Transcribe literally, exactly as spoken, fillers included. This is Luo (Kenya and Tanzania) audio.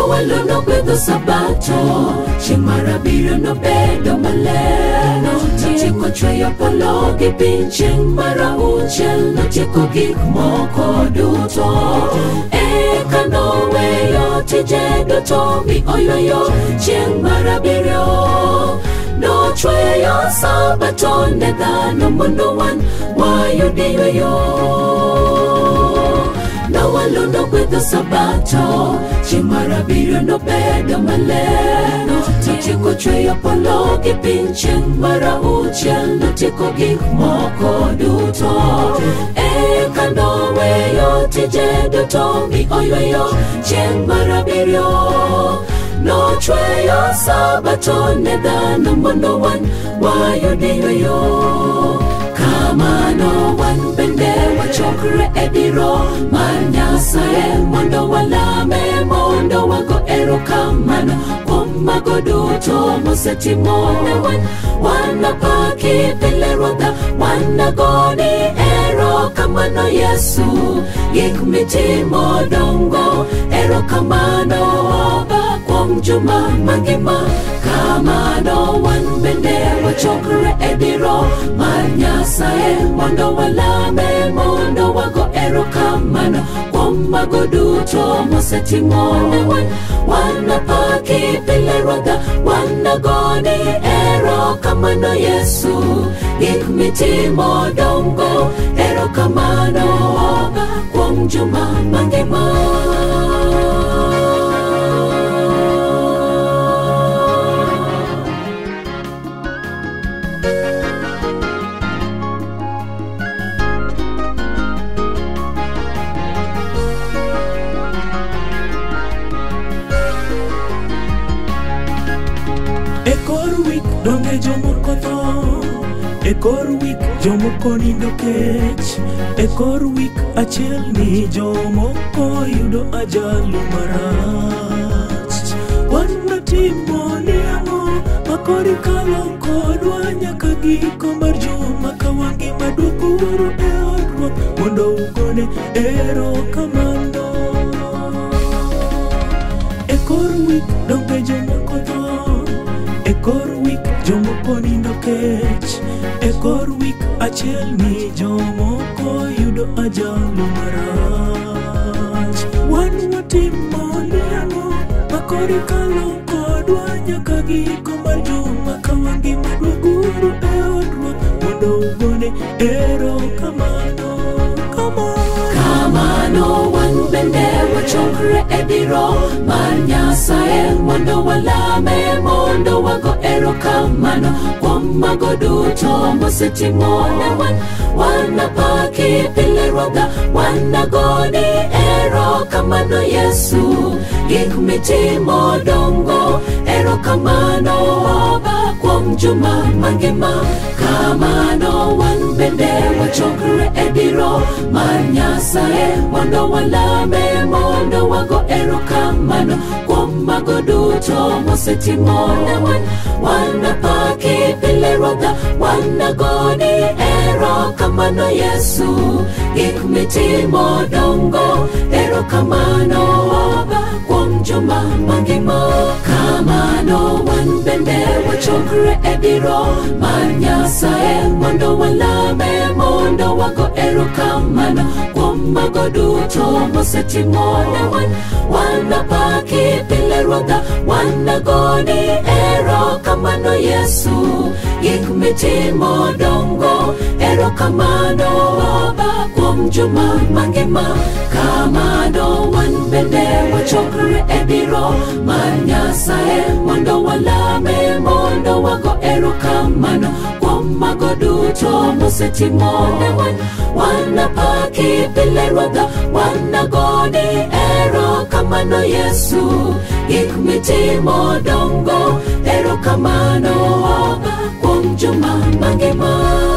walo no gwedho sabato, chieng' mar abiriyo nobedo maler. Notieko chweyo polo gi piny, chieng' mar auchiel notieko gik moko duto. Eka noweyo tije duto mi oyweyo, chieng' mar abiriyo nochweyo sabato ne dhano mondo wan wayud yweyo. Nawalo nogwedho sabato, chieng' mar abiriyo nobedo maler. Notieko chweyo polo gi piny, chieng' mar auchiel notieko gik moko duto. Eka noweyo tije duto mi oyweyo, chieng' mar abiriyo nochweyo sabato ne dhano mondo wan wayud yweyo. Kamano wan bende wachokre e diro mar Nyasaye mondo walame, mondo wago erokamano kuom mago duto mosetimo ne wan. Wanapaki pile Ruodha, wanagoni erokamano Yesu, gik mitimo dongo. Erokamano Baba kuom juma mangima. Kamano wan bende wachokre e diro mar Nyasaye mondo walame, mondo wago erokamano kuom mago duto mosetimo ne wan. Wanapaki pile Ruodha, wanagoni erokamano Yesu, gik mitimo dongo. Erokamano Baba kuom juma mangima. Donge jomoko tho, e kor wik jomoko nindo kech, e kor wik achiel ni jomoko yudo ajali marach. Wan natimo ni ang'o makori kalo kodwa nyaka giko mar juma, ka wangima duoguru e od Ruoth mondo ugone erokamano. E kor wik donge jomoko tho, e kor wik jomoko nindo kech, e kor wik achiel ni jomoko yudo ajali marach. Wan watimo ni ang'o makori kalo kodwa nyaka giko mar juma, ka wangima duoguru e od Ruoth mondo ugone erokamano. Kamano wan bende wachokre e diro mar Nyasaye mondo walame, mondo wago erokamano kuom mago duto mosetimo ne wan. Wanapaki pile Ruodha, wanagoni erokamano Yesu, gik mitimo dongo. Erokamano Baba kuom juma mangima. Kamano wan bende wachokre e diro mar Nyasaye mondo walame, mondo wago erokamano kuom mago duto mosetimo ne wan. Wanapaki pile Ruodha, wanagoni erokamano Yesu, gik mitimo dongo. Erokamano Baba kuom juma mangima. Kamano wan bende wachokre e diro mar Nyasaye mondo walame, mondo wago erokamano kuom mago duto mosetimo ne wan. Wanapaki pile Ruodha, wanagoni erokamano Yesu, gik mitimo dongo. Erokamano Baba kuom juma mangima. Kamano wan bende wachokre e diro mar Nyasaye mondo walame, mondo wago erokamano kuom mago duto mosetimo ne wan. Wanapaki pile Ruodha, wanagoni erokamano Yesu, gik mitimo dongo. Erokamano Baba kuom juma mangima.